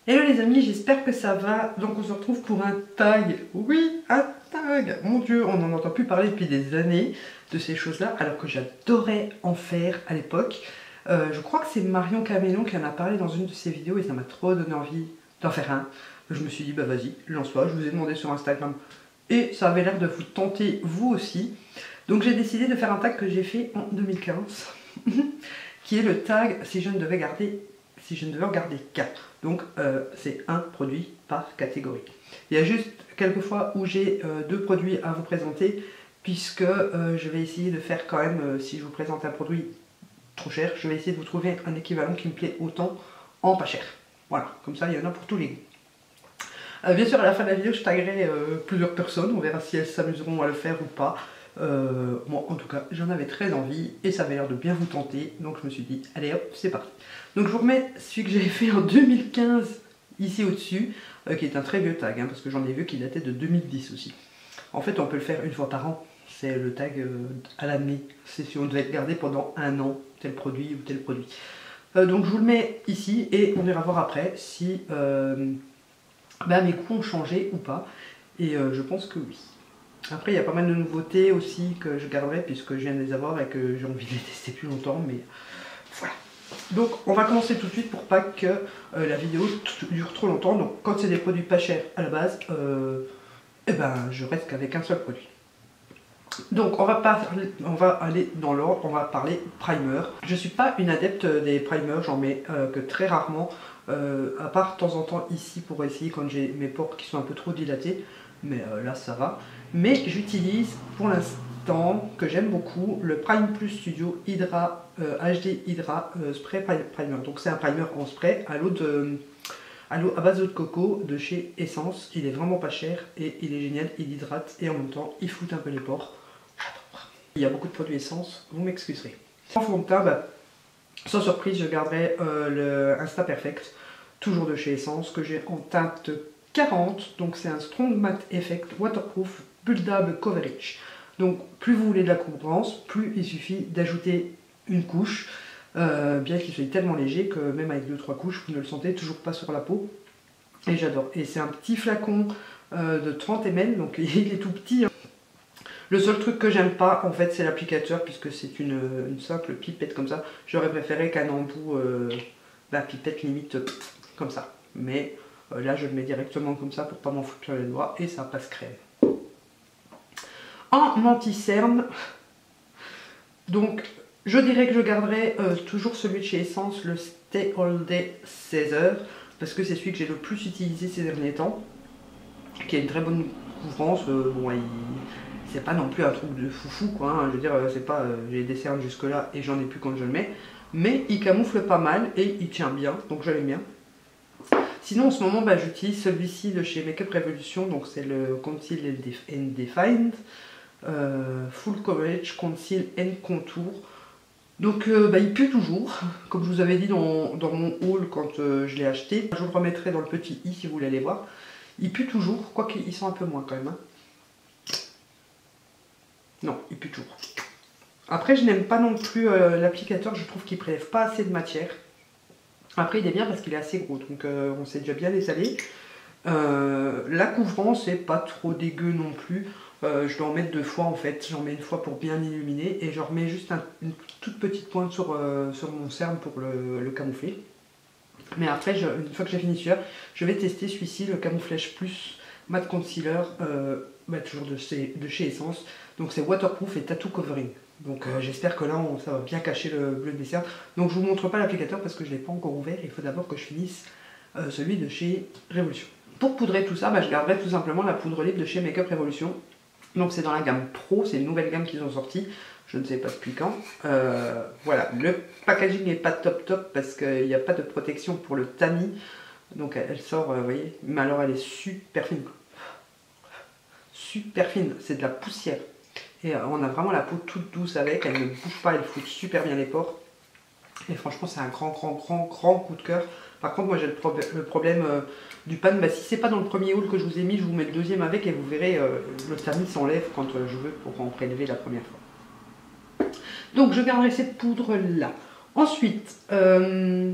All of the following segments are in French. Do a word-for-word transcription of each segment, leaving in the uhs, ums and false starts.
Hello les amis, j'espère que ça va. Donc on se retrouve pour un tag. Oui, un tag. Mon dieu, on n'en entend plus parler depuis des années de ces choses-là, alors que j'adorais en faire à l'époque. Euh, je crois que c'est Marion Caméléon qui en a parlé dans une de ses vidéos et ça m'a trop donné envie d'en faire un. Je me suis dit, bah vas-y, lance-toi. Je vous ai demandé sur Instagram et ça avait l'air de vous tenter vous aussi. Donc j'ai décidé de faire un tag que j'ai fait en deux mille quinze, qui est le tag si je ne devais garder, si je ne devais en garder qu'un. Donc euh, c'est un produit par catégorie. Il y a juste quelques fois où j'ai euh, deux produits à vous présenter, puisque euh, je vais essayer de faire quand même, euh, si je vous présente un produit trop cher, je vais essayer de vous trouver un équivalent qui me plaît autant en pas cher. Voilà, comme ça il y en a pour tous les goûts. Euh, bien sûr à la fin de la vidéo je taguerai euh, plusieurs personnes, on verra si elles s'amuseront à le faire ou pas. Euh, moi en tout cas j'en avais très envie et ça avait l'air de bien vous tenter, donc je me suis dit allez hop c'est parti. Donc je vous remets celui que j'avais fait en deux mille quinze ici au dessus, euh, qui est un très vieux tag hein, parce que j'en ai vu qui datait de deux mille dix aussi. En fait on peut le faire une fois par an, c'est le tag euh, à l'année, c'est si on devait le garder pendant un an, tel produit ou tel produit. Euh, donc je vous le mets ici et on ira voir après si euh, bah, mes goûts ont changé ou pas, et euh, je pense que oui. Après il y a pas mal de nouveautés aussi que je garderai puisque je viens de les avoir et que j'ai envie de les tester plus longtemps, mais voilà. Donc on va commencer tout de suite pour pas que euh, la vidéo dure trop longtemps. Donc quand c'est des produits pas chers à la base, euh, eh ben je reste qu'avec un seul produit. Donc on va, parler, on va aller dans l'ordre, on va parler primer. Je suis pas une adepte des primers, j'en mets euh, que très rarement, euh, à part de temps en temps ici pour essayer quand j'ai mes pores qui sont un peu trop dilatés, mais euh, là ça va. Mais j'utilise pour l'instant, que j'aime beaucoup, le Prime Plus Studio Hydra euh, H D Hydra euh, Spray Primer. Donc c'est un primer en spray à l'eau de... à l'eau à base d'eau de coco de chez Essence. Il est vraiment pas cher et il est génial, il hydrate et en même temps il floute un peu les pores. J'adore. Il y a beaucoup de produits Essence, vous m'excuserez. En fond de teint, bah, sans surprise je garderai euh, le Insta Perfect, toujours de chez Essence, que j'ai en teinte quarante. Donc c'est un Strong Matte Effect Waterproof Buildable Coverage. Donc plus vous voulez de la couvrance, plus il suffit d'ajouter une couche. Euh, bien qu'il soit tellement léger que même avec deux trois couches vous ne le sentez toujours pas sur la peau, et j'adore. Et c'est un petit flacon euh, de trente millilitres, donc il est tout petit. Le seul truc que j'aime pas en fait c'est l'applicateur, puisque c'est une, une simple pipette comme ça. J'aurais préféré qu'un embout euh, bah, pipette limite comme ça, mais euh, là je le mets directement comme ça pour pas m'en foutre sur les doigts et ça passe crème. En anti-cerne, donc je dirais que je garderai euh, toujours celui de chez Essence, le Stay All Day Caesar, parce que c'est celui que j'ai le plus utilisé ces derniers temps, qui a une très bonne couvrance. Euh, bon, c'est pas non plus un truc de foufou quoi, hein. Je veux dire, c'est pas, euh, j'ai des cernes jusque là et j'en ai plus quand je le mets, mais il camoufle pas mal et il tient bien, donc je l'aime bien. Sinon en ce moment bah, j'utilise celui-ci de chez Makeup Revolution, donc c'est le Conceal and Define euh, Full Coverage Conceal and Contour. Donc euh, bah, il pue toujours, comme je vous avais dit dans, dans mon haul quand euh, je l'ai acheté. Je vous le remettrai dans le petit i si vous voulez aller voir. Il pue toujours, quoique ils sont un peu moins quand même. Hein. Non, il pue toujours. Après je n'aime pas non plus euh, l'applicateur, je trouve qu'il prélève pas assez de matière. Après il est bien parce qu'il est assez gros, donc euh, on sait déjà bien les saler. Euh, la couvrance est pas trop dégueu non plus. Euh, je dois en mettre deux fois en fait, j'en mets une fois pour bien illuminer et je remets juste un, une toute petite pointe sur, euh, sur mon cerne pour le, le camoufler. Mais après, je, une fois que j'ai fini celui-là, je vais tester celui-ci, le Camouflage Plus Matte Concealer, euh, bah, toujours de chez, de chez Essence. Donc c'est waterproof et tattoo covering. Donc euh, j'espère que là on, ça va bien cacher le bleu des cernes. Donc je vous montre pas l'applicateur parce que je ne l'ai pas encore ouvert, il faut d'abord que je finisse euh, celui de chez Révolution. Pour poudrer tout ça, bah, je garderai tout simplement la poudre libre de chez Makeup Revolution. Donc c'est dans la gamme Pro, c'est une nouvelle gamme qu'ils ont sortie, je ne sais pas depuis quand. Euh, voilà, le packaging n'est pas top top parce qu'il n'y a pas de protection pour le tamis. Donc elle sort, euh, vous voyez, mais alors elle est super fine. Super fine, c'est de la poussière. Et euh, on a vraiment la peau toute douce avec, elle ne bouge pas, elle floute super bien les pores. Et franchement c'est un grand grand grand grand coup de cœur. Par contre moi j'ai le, pro le problème euh, du pan, bah, si c'est pas dans le premier haul que je vous ai mis, je vous mets le deuxième avec et vous verrez euh, le tamis s'enlève quand euh, je veux pour en prélever la première fois. Donc je garderai cette poudre là. Ensuite, euh,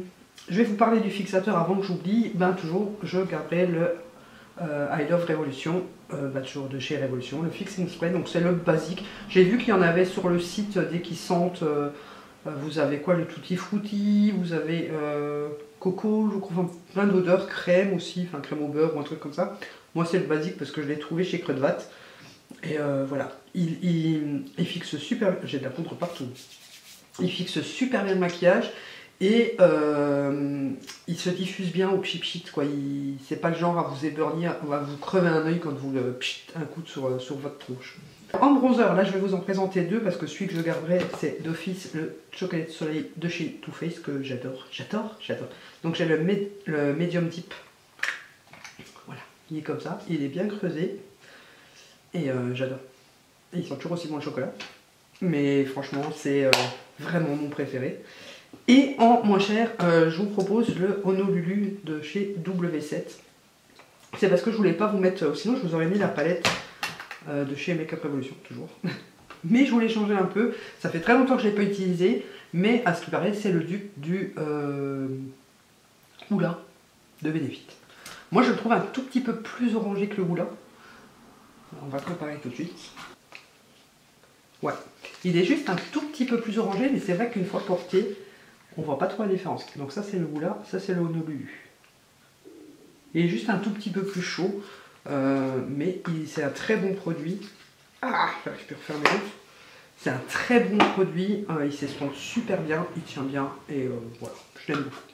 Je vais vous parler du fixateur avant que j'oublie. Ben toujours, je garderai le euh, I Love Revolution, euh, ben, toujours de chez Revolution, le Fixing Spray. Donc c'est le basique. J'ai vu qu'il y en avait sur le site dès qu'ils sentent. Euh, vous avez quoi, le Tutti Frutti, vous avez euh, coco, je crois, enfin, plein d'odeurs, crème aussi, enfin crème au beurre ou un truc comme ça. Moi c'est le basique parce que je l'ai trouvé chez Creux de Vat. Et euh, voilà, il, il, il fixe super, j'ai de la poudre partout. Il fixe super bien le maquillage et euh, il se diffuse bien au pchit quoi. C'est pas le genre à vous éborgner, on va vous crever un oeil quand vous le pchit un coup sur, sur votre tronche. En bronzer, là je vais vous en présenter deux parce que celui que je garderai c'est d'office le Chocolat Soleil de chez Too Faced que j'adore, j'adore, j'adore. Donc j'ai le, med le Medium Deep, voilà, il est comme ça, il est bien creusé et euh, j'adore. Il sent toujours aussi bon le chocolat, mais franchement c'est euh, vraiment mon préféré. Et en moins cher, euh, je vous propose le Honolulu de chez W sept. C'est parce que je voulais pas vous mettre, euh, sinon je vous aurais mis la palette euh, de chez Makeup Revolution, toujours. Mais je voulais changer un peu, ça fait très longtemps que je ne l'ai pas utilisé, mais à ce qui paraît c'est le dupe du euh, Hoola de Benefit. Moi je le trouve un tout petit peu plus orangé que le Hoola. On va préparer tout de suite. Ouais, il est juste un tout petit peu plus orangé, mais c'est vrai qu'une fois porté, on voit pas trop la différence. Donc ça c'est le Hoola, ça c'est le Honolulu. Il est juste un tout petit peu plus chaud, euh, mais c'est un très bon produit. Ah, j'arrive plus à refermer l'autre. C'est un très bon produit, euh, il s'estompe super bien, il tient bien, et euh, voilà, je l'aime beaucoup.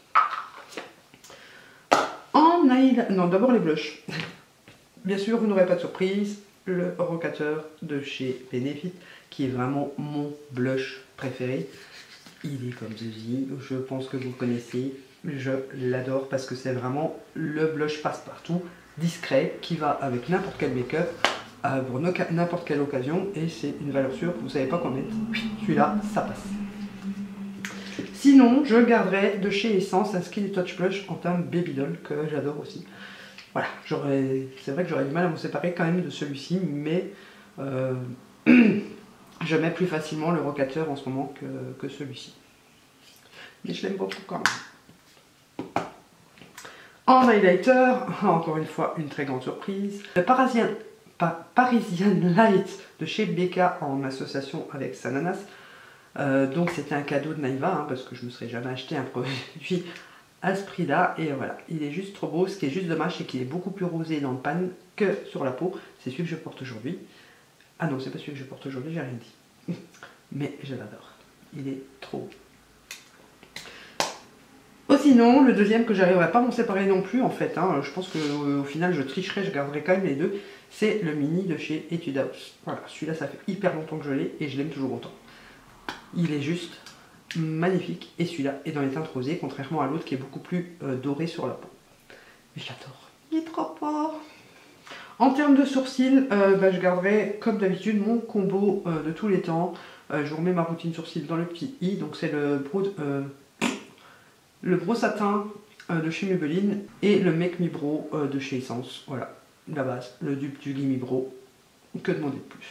En eyeliner, non d'abord les blushs. Bien sûr, vous n'aurez pas de surprise, le Rocateur de chez Benefit, qui est vraiment mon blush préféré. Il est comme ceci, je pense que vous le connaissez, je l'adore parce que c'est vraiment le blush passe-partout, discret, qui va avec n'importe quel make-up, euh, pour n'importe quelle occasion, et c'est une valeur sûre, vous ne savez pas qu'en mettre, celui-là, ça passe. Sinon, je garderai de chez Essence un Skin Touch Blush en teint Baby Doll, que j'adore aussi. Voilà, c'est vrai que j'aurais du mal à me séparer quand même de celui-ci, mais euh, je mets plus facilement le Rocateur en ce moment que, que celui-ci. Mais je l'aime beaucoup quand même. En highlighter, encore une fois, une très grande surprise. Le Parisian, pa, Parisian Light de chez Becca en association avec Sananas. Euh, donc c'était un cadeau de Naïva, hein, parce que je ne me serais jamais acheté un produit à ce prix-là. Et voilà, il est juste trop beau. Ce qui est juste dommage, c'est qu'il est beaucoup plus rosé dans le pan que sur la peau. C'est celui que je porte aujourd'hui. Ah non, c'est pas celui que je porte aujourd'hui, j'ai rien dit. Mais je l'adore. Il est trop beau. Oh, sinon, le deuxième que j'arriverai pas à m'en séparer non plus, en fait, hein, je pense qu'au euh, final je tricherai, je garderai quand même les deux, c'est le mini de chez Etude House. Voilà, celui-là ça fait hyper longtemps que je l'ai et je l'aime toujours autant. Il est juste magnifique et celui-là est dans les teintes rosées, contrairement à l'autre qui est beaucoup plus euh, doré sur la peau. Mais j'adore, il est trop beau. En termes de sourcils, euh, bah, je garderai comme d'habitude mon combo euh, de tous les temps. Euh, je vous remets ma routine sourcils dans le petit i, donc c'est le Brow... Euh, le Brow Satin euh, de chez Maybelline et le Make Me Brow euh, de chez Essence. Voilà, la base, le dupe du Gimme Brow. Que demander de plus?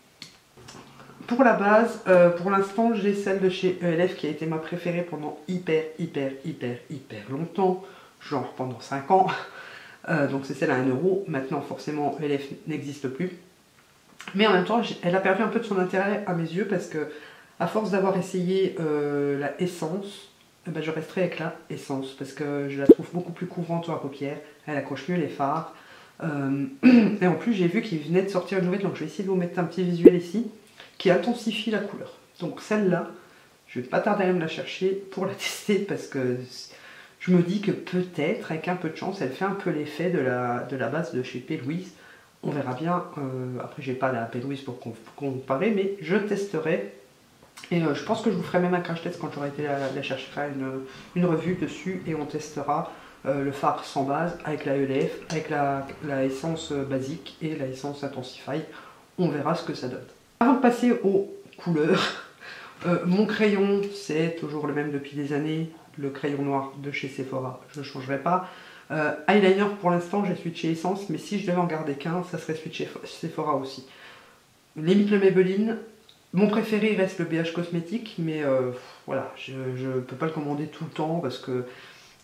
Pour la base, euh, pour l'instant, j'ai celle de chez E L F qui a été ma préférée pendant hyper, hyper, hyper, hyper longtemps. Genre pendant cinq ans. Euh, donc c'est celle à un euro. Maintenant, forcément, E L F n'existe plus. Mais en même temps, elle a perdu un peu de son intérêt à mes yeux parce que, à force d'avoir essayé euh, la Essence, eh ben, je resterai avec la Essence parce que je la trouve beaucoup plus couvrante sur la paupière, elle accroche mieux les fards. Euh, et en plus, j'ai vu qu'il venait de sortir une nouvelle, donc je vais essayer de vous mettre un petit visuel ici qui intensifie la couleur. Donc celle-là, je vais pas tarder à me la chercher pour la tester parce que je me dis que peut-être, avec un peu de chance, elle fait un peu l'effet de la, de la base de chez P. Louise. On verra bien. Euh, après, j'ai pas la P. Louise pour comparer, mais je testerai. Et euh, je pense que je vous ferai même un crash test quand j'aurai été la, la chercher une, une revue dessus et on testera euh, le fard sans base avec la E L F, avec la, la essence basique et la essence Intensify. On verra ce que ça donne. Avant de passer aux couleurs, euh, mon crayon c'est toujours le même depuis des années, le crayon noir de chez Sephora, je ne changerai pas. Euh, eyeliner pour l'instant j'ai celui de chez Essence, mais si je devais en garder qu'un, ça serait celui de chez Sephora aussi. Limite le Maybelline. Mon préféré reste le B H Cosmétique, mais euh, voilà, je ne peux pas le commander tout le temps parce que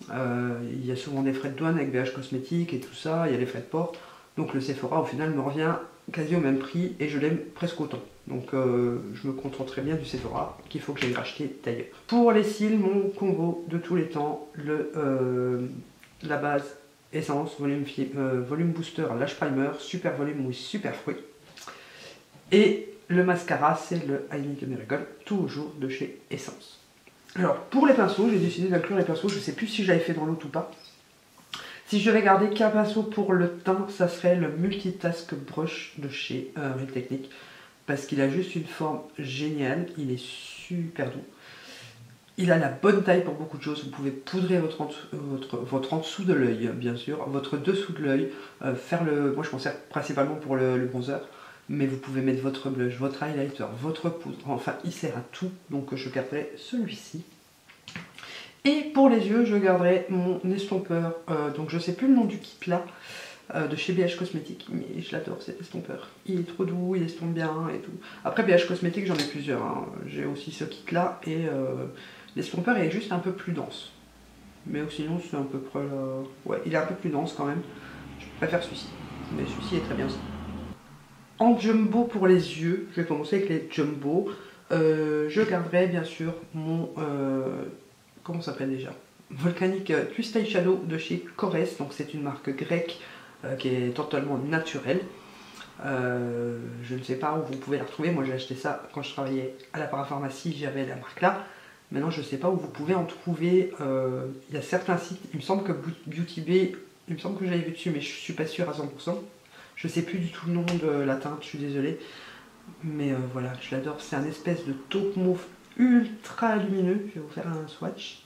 Euh, il y a souvent des frais de douane avec B H Cosmétiques et tout ça, il y a les frais de port. Donc le Sephora au final me revient quasi au même prix et je l'aime presque autant. Donc euh, je me contenterai bien du Sephora qu'il faut que j'aille racheter d'ailleurs. Pour les cils, mon combo de tous les temps, le, euh, la base Essence, volume, euh, volume Booster, Lash Primer, Super Volume ou Super Fruit. Et le mascara, c'est le I Need a Miracle, toujours de chez Essence. Alors pour les pinceaux, j'ai décidé d'inclure les pinceaux, je ne sais plus si j'avais fait dans l'autre ou pas. Si je devais garder qu'un pinceau pour le teint, ça serait le Multitask Brush de chez euh, Real Techniques. Parce qu'il a juste une forme géniale, il est super doux. Il a la bonne taille pour beaucoup de choses. Vous pouvez poudrer votre en, votre, votre en dessous de l'œil, bien sûr, votre dessous de l'œil, euh, faire le. Moi je m'en sers principalement pour le, le bronzer, mais vous pouvez mettre votre blush, votre highlighter, votre poudre, enfin il sert à tout, donc je garderai celui-ci. Et pour les yeux, je garderai mon estompeur, euh, donc je sais plus le nom du kit là, euh, de chez B H Cosmétiques, mais je l'adore cet estompeur. Il est trop doux, il estompe bien et tout. Après B H Cosmétiques, j'en ai plusieurs, hein. J'ai aussi ce kit là, et euh, l'estompeur est juste un peu plus dense. Mais sinon c'est un peu près... Euh... Ouais, il est un peu plus dense quand même. Je préfère celui-ci, mais celui-ci est très bien aussi. En jumbo pour les yeux, je vais commencer avec les jumbo. Euh, je garderai bien sûr mon... Euh, comment ça s'appelle déjà, Volcanic Twist Eyeshadow de chez Korres. Donc c'est une marque grecque euh, qui est totalement naturelle. Euh, je ne sais pas où vous pouvez la retrouver. Moi j'ai acheté ça quand je travaillais à la parapharmacie, j'avais la marque là. Maintenant je ne sais pas où vous pouvez en trouver. Euh, il y a certains sites, il me semble que Beauty Bay, il me semble que j'avais vu dessus, mais je suis pas sûre à cent pour cent. Je sais plus du tout le nom de la teinte, je suis désolée. Mais euh, voilà, je l'adore. C'est un espèce de taupe mauve ultra lumineux. Je vais vous faire un swatch.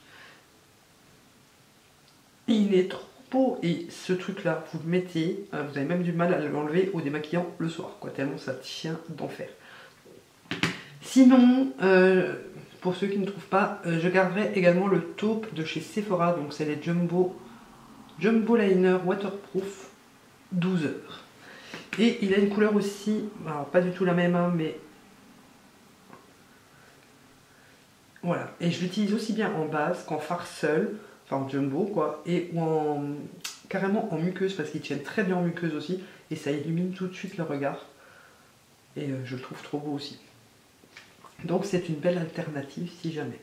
Il est trop beau. Et ce truc là, vous le mettez, euh, vous avez même du mal à l'enlever au démaquillant le soir, quoi, tellement ça tient d'enfer. Sinon, euh, pour ceux qui ne trouvent pas, euh, je garderai également le taupe de chez Sephora. Donc c'est les Jumbo Jumbo Liner Waterproof douze heures. Et il a une couleur aussi, alors pas du tout la même, hein, mais voilà. Et je l'utilise aussi bien en base qu'en fard seul, enfin en jumbo quoi, et ou en carrément en muqueuse parce qu'ils tiennent très bien en muqueuse aussi, et ça illumine tout de suite le regard. Et euh, je le trouve trop beau aussi. Donc c'est une belle alternative si jamais.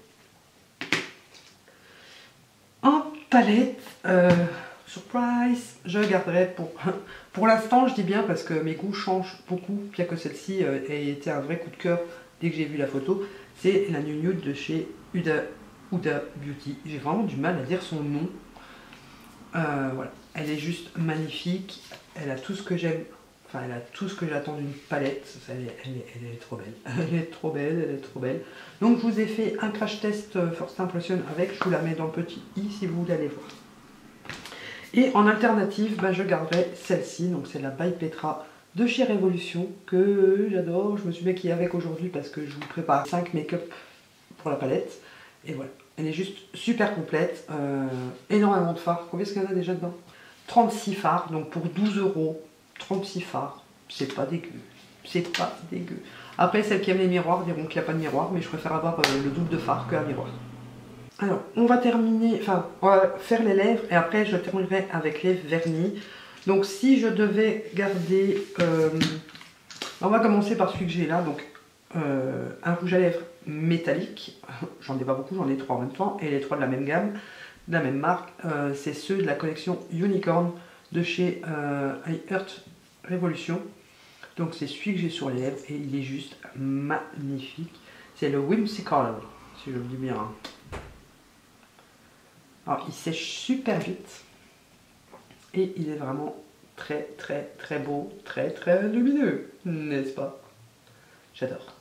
En palette, euh, surprise, je garderai pour, pour l'instant, je dis bien parce que mes goûts changent beaucoup, bien que celle-ci euh, ait été un vrai coup de cœur dès que j'ai vu la photo. C'est la New Nude de chez Huda, Huda Beauty. J'ai vraiment du mal à dire son nom. Euh, voilà, elle est juste magnifique. Elle a tout ce que j'aime. Enfin, elle a tout ce que j'attends d'une palette. Elle est, elle, est, elle est trop belle. Elle est trop belle, elle est trop belle. Donc, je vous ai fait un crash test First Impression avec. Je vous la mets dans le petit i si vous voulez aller voir. Et en alternative, bah, je garderai celle-ci. Donc, c'est la By Petra de chez Révolution que j'adore. Je me suis maquillée avec aujourd'hui parce que je vous prépare cinq make-up pour la palette. Et voilà, elle est juste super complète. Euh, énormément de fards. Combien est-ce qu'il y en a déjà dedans? trente-six fards, donc pour douze euros. trente-six fards, c'est pas dégueu. C'est pas dégueu. Après, celles qui aiment les miroirs diront qu'il n'y a pas de miroir, mais je préfère avoir euh, le double de fard qu'un miroir. Alors, on va terminer, enfin, on va faire les lèvres et après je terminerai avec les vernis. Donc, si je devais garder, euh, on va commencer par celui que j'ai là, donc euh, un rouge à lèvres métallique. J'en ai pas beaucoup, j'en ai trois en même temps, et les trois de la même gamme, de la même marque. Euh, c'est ceux de la collection Unicorn de chez euh, iHeart Revolution. Donc, c'est celui que j'ai sur les lèvres et il est juste magnifique. C'est le Whimsical, si je le dis bien. Alors, il sèche super vite et il est vraiment très très très beau, très très lumineux, n'est-ce pas? J'adore.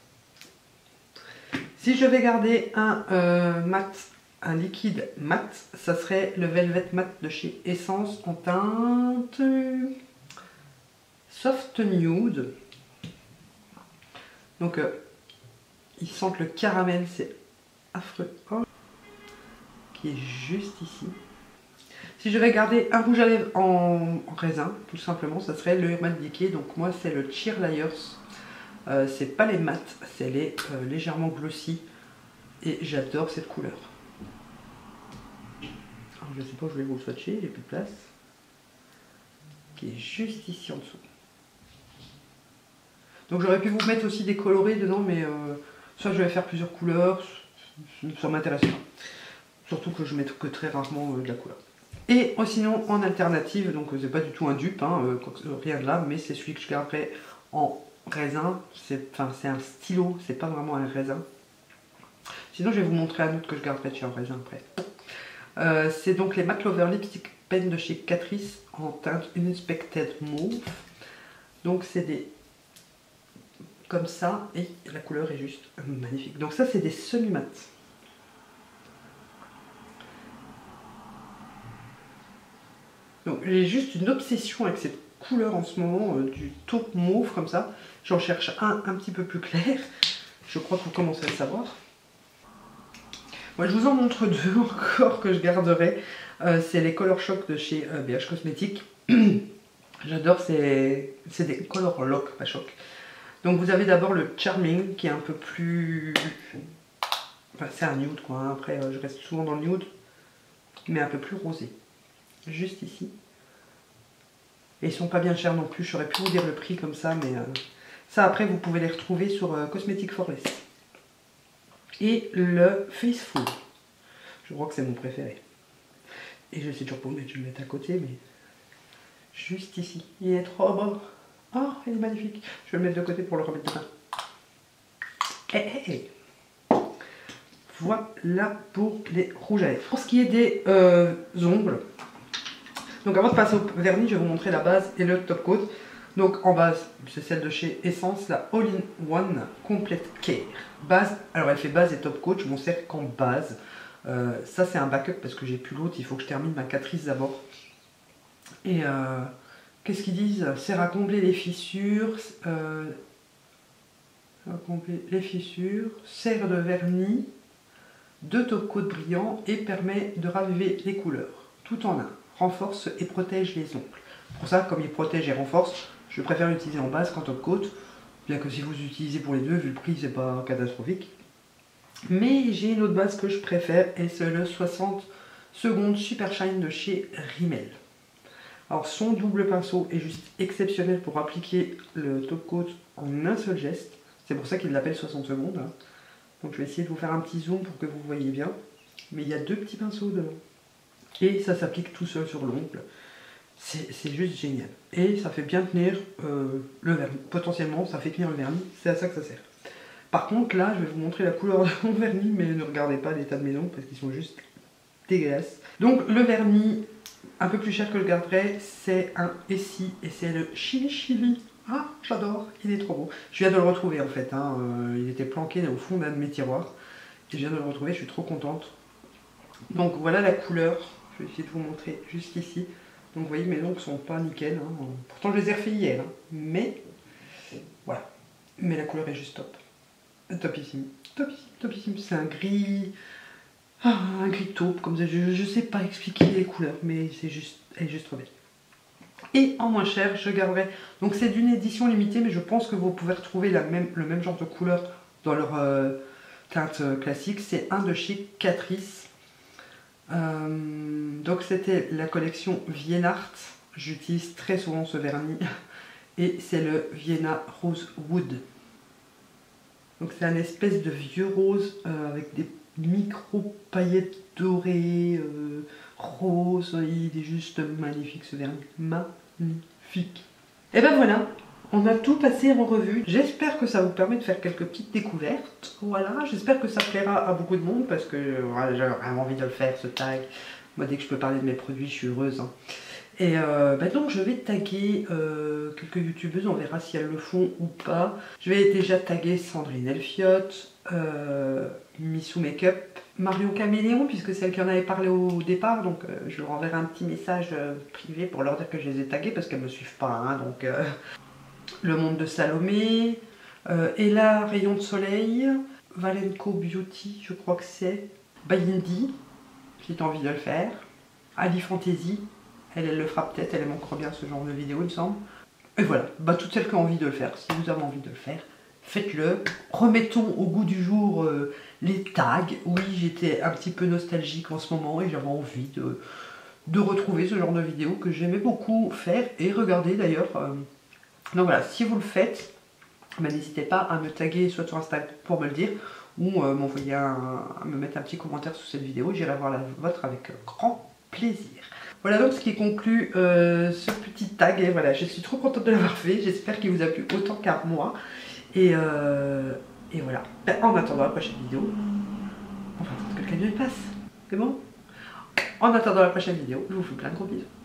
Si je vais garder un euh, mat, un liquide mat, ça serait le Velvet Mat de chez Essence en teinte Soft Nude. Donc, euh, ils sentent le caramel, c'est affreux. Oh. Qui est juste ici. Si je vais garder un rouge à lèvres en, en raisin, tout simplement, ça serait le Urban Decay. Donc moi c'est le Cheer Layers. Euh, c'est pas les mat, c'est les euh, légèrement glossy. Et j'adore cette couleur. je sais pas où je vais vous le swatcher, j'ai plus de place, qui est juste ici en dessous. Donc j'aurais pu vous mettre aussi des colorés dedans, mais euh, soit je vais faire plusieurs couleurs, ça m'intéresse pas. Surtout que je mets que très rarement euh, de la couleur. Et oh, sinon en alternative, donc c'est pas du tout un dupe, hein, euh, rien de là, mais c'est celui que je garderai en raisin. C'est enfin, un stylo, c'est pas vraiment un raisin. Sinon je vais vous montrer un autre que je garderai de chez un raisin après. Euh, c'est donc les Matte Lover Lipstick Pen de chez Catrice en teinte Unexpected Mauve. Donc c'est des comme ça et la couleur est juste magnifique. Donc ça c'est des semi-mat. Donc j'ai juste une obsession avec cette couleur en ce moment, euh, du taupe mauve comme ça. J'en cherche un un petit peu plus clair. Je crois que vous commencez à le savoir. Moi, je vous en montre deux encore que je garderai. Euh, c'est les Color Shock de chez euh, B H Cosmetics. J'adore, c'est des Color Lock, pas Shock. Donc vous avez d'abord le Charming qui est un peu plus... Enfin c'est un nude quoi, hein. Après euh, je reste souvent dans le nude. Mais un peu plus rosé. Juste ici. Et ils sont pas bien chers non plus, j'aurais pu vous dire le prix comme ça, mais... Euh, ça après vous pouvez les retrouver sur euh, Cosmetic Forest. Et le Faceful. Je crois que c'est mon préféré. Et je sais toujours pas où mettre, je vais le mettre à côté, mais... Juste ici. Il est trop beau. Oh, il est magnifique. Je vais le mettre de côté pour le remettre demain. Eh, eh, eh. Voilà pour les rouges à lèvres. Pour ce qui est des euh, ongles, donc avant de passer au vernis, je vais vous montrer la base et le top coat. Donc en base, c'est celle de chez Essence, la All-in-One Complete Care. Base, alors elle fait base et top coat, je m'en sers qu'en base. Euh, ça c'est un backup parce que j'ai plus l'autre, il faut que je termine ma Catrice d'abord. Et euh, qu'est-ce qu'ils disent? Sert à combler les fissures, euh, à combler les fissures, sert de vernis, de top coat brillant et permet de raviver les couleurs. Tout en un, renforce et protège les ongles. Pour ça, comme il protège et renforce, je préfère l'utiliser en base qu'en top coat. Bien que si vous utilisez pour les deux, vu le prix, c'est pas catastrophique. Mais j'ai une autre base que je préfère et c'est le soixante secondes Super Shine de chez Rimmel. Alors son double pinceau est juste exceptionnel pour appliquer le top coat en un seul geste. C'est pour ça qu'il l'appelle soixante secondes. Hein. Donc je vais essayer de vous faire un petit zoom pour que vous voyez bien. Mais il y a deux petits pinceaux dedans. Et ça s'applique tout seul sur l'ongle. C'est juste génial. Et ça fait bien tenir euh, le vernis. Potentiellement, ça fait tenir le vernis. C'est à ça que ça sert. Par contre, là, je vais vous montrer la couleur de mon vernis. Mais ne regardez pas l'état de mes ongles parce qu'ils sont juste dégueulasses. Donc le vernis un peu plus cher que je garderai, c'est un Essie. Et c'est le Chili Chili. Ah, j'adore. Il est trop beau. Je viens de le retrouver en fait. Hein. Euh, il était planqué au fond d'un de mes tiroirs. Et je viens de le retrouver. Je suis trop contente. Donc voilà la couleur. Je vais essayer de vous montrer juste ici. Donc vous voyez, mes ongles sont pas nickel. Hein. Pourtant je les ai refaits hier. Hein. Mais voilà. Mais la couleur est juste top. Topissime. Topissime, topissime. C'est un gris. Ah, un gris taupe. Comme ça. Je, je sais pas expliquer les couleurs. Mais c'est juste. Elle est juste trop belle. Et en moins cher, je garderai. Donc c'est d'une édition limitée. Mais je pense que vous pouvez retrouver la même, le même genre de couleur dans leur euh, teinte classique. C'est un de chez Catrice. Euh, donc c'était la collection Vienna. J'utilise très souvent ce vernis et c'est le Vienna Rose Wood. Donc c'est un espèce de vieux rose euh, avec des micro paillettes dorées, euh, rose. Il est juste magnifique ce vernis, magnifique. Et ben voilà, on a tout passé en revue. J'espère que ça vous permet de faire quelques petites découvertes. Voilà, j'espère que ça plaira à beaucoup de monde parce que voilà, j'ai vraiment envie de le faire, ce tag. Moi, dès que je peux parler de mes produits, je suis heureuse. Hein. Et euh, bah donc, je vais taguer euh, quelques youtubeuses, on verra si elles le font ou pas. Je vais déjà taguer Sandrine Elfiotte, euh, Missou Makeup, Marion Caméléon, puisque c'est elle qui en avait parlé au départ. Donc, euh, je leur enverrai un petit message euh, privé pour leur dire que je les ai taguées parce qu'elles ne me suivent pas. Hein, donc... Euh... Le Monde de Salomé, euh, Ella Rayon de Soleil, Valenco Beauty, je crois que c'est, Bayindi, qui a envie de le faire, Ali Fantasy, elle, elle le fera peut-être, elle manquera bien ce genre de vidéo, il me semble. Et voilà, bah, toutes celles qui ont envie de le faire, si vous avez envie de le faire, faites-le. Remettons au goût du jour euh, les tags. Oui, j'étais un petit peu nostalgique en ce moment et j'avais envie de... de retrouver ce genre de vidéos que j'aimais beaucoup faire et regarder d'ailleurs. Donc voilà, si vous le faites, bah, n'hésitez pas à me taguer soit sur Instagram pour me le dire, ou euh, m'envoyer un, me mettre un petit commentaire sous cette vidéo, j'irai voir la vôtre avec grand plaisir. Voilà donc ce qui conclut euh, ce petit tag, et voilà, je suis trop contente de l'avoir fait, j'espère qu'il vous a plu autant qu'à moi, et, euh, et voilà, en attendant la prochaine vidéo, on va attendre que le camion il passe, c'est bon? En attendant la prochaine vidéo, je vous fais plein de gros bisous.